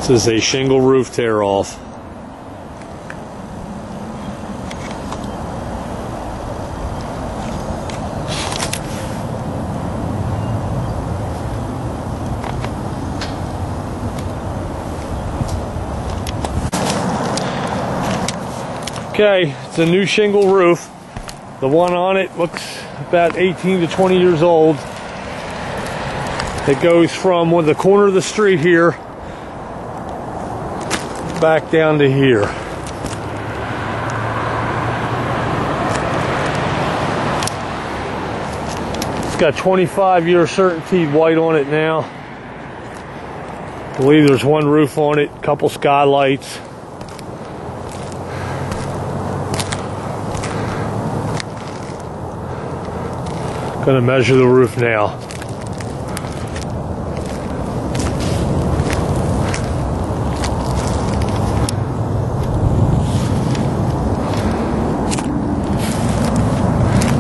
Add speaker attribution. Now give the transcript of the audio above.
Speaker 1: This is a shingle roof tear off. Okay, it's a new shingle roof. The one on it looks about 18 to 20 years old. It goes from the corner of the street here back down to here. It's got 25-year certainty white on it now. I believe there's one roof on it, a couple skylights. Going to measure the roof now.